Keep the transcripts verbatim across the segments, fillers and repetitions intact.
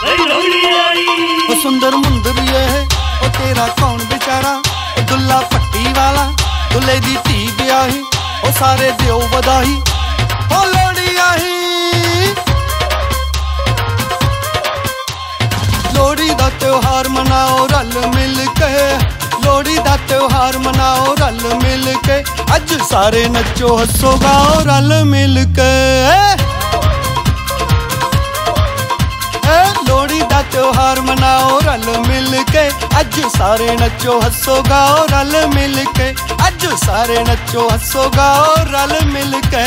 ओ सुंदर मुंदर ये है ओ तेरा कौन बेचारा, ओ दुल्ला पट्टी वाला दुल्ले दी धी ब्याही, ओ सारे दियो बधाई ओ लोहड़ी आई। लोहड़ी दा त्योहार मनाओ रल मिल के, लोहड़ी दा त्योहार मनाओ रल मिल के, अज सारे नचो हसो गाओ रल मिल के। लोहड़ी दा त्योहार मनाओ रल मिल के, अज सारे नचो हसो गाओ रल मिल के, अज सारे नचो हसो गाओ रल मिल के।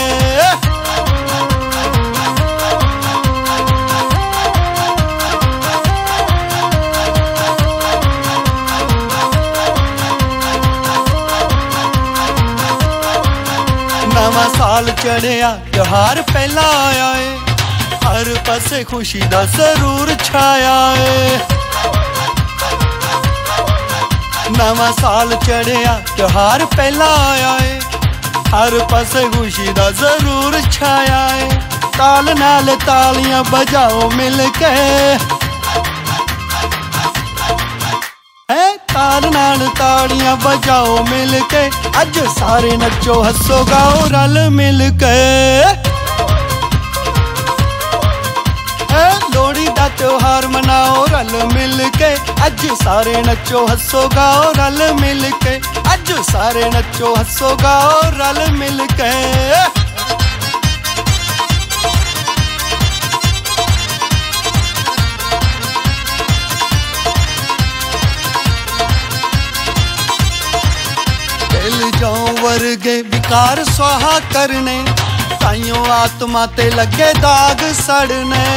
नवा साल चढ़िया त्योहार पहला आया है, हर पासे खुशी दा सरूर छाया है। नवा साल चढ़िया त्योहार पहला आया है, हर पासे खुशी दा जरूर छाया है। ताल नाल तालियां बजाओ मिल के, है ताल नाल तालियां बजाओ मिल के, अज सारे नचो हसो गाओ रल मिल के। लोहड़ी दा त्योहार मनाओ रल मिल के, अज सारे नचो हसो गाओ रल मिल के, अज सारे नचो हसो गाओ रल मिल के। दिल जाओ वर्गे विकार स्वाहा करने, ताइयों आत्मा ते लगे दाग सड़ने।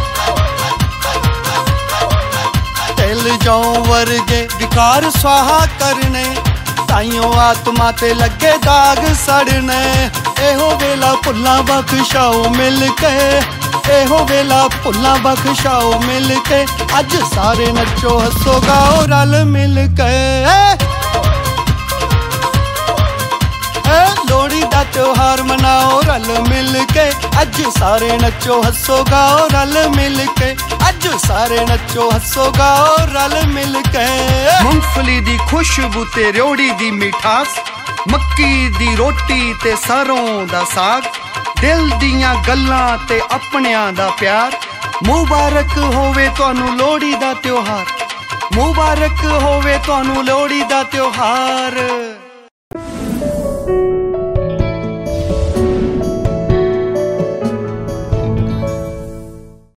दिल जाओ वर्गे विकार स्वाहा करने, ताइयों आत्मा ते लगे दाग सड़ने। एहो वेला भुल्लां बख्शाओ मिल के, एहो वेला भुल्लां बख्शाओ मिल के, अज सारे नचो हसो गाओ रल मिल के। लोहड़ी दा त्योहार मनाओ रल मिल के, अज सारे नचो हसो गाओ रल मिल के, अज सारे नचो हसो गाओ रल मिल के। मूंगफली दी खुशबू ते रेवड़ी दी मिठास, मक्की दी रोटी ते सरों दा साग, दिल दियां गल्लां ते अपनियां दा प्यार। मुबारक होवे तुहानू लोहड़ी दा त्योहार, मुबारक होवे तुहानू लोहड़ी दा त्योहार।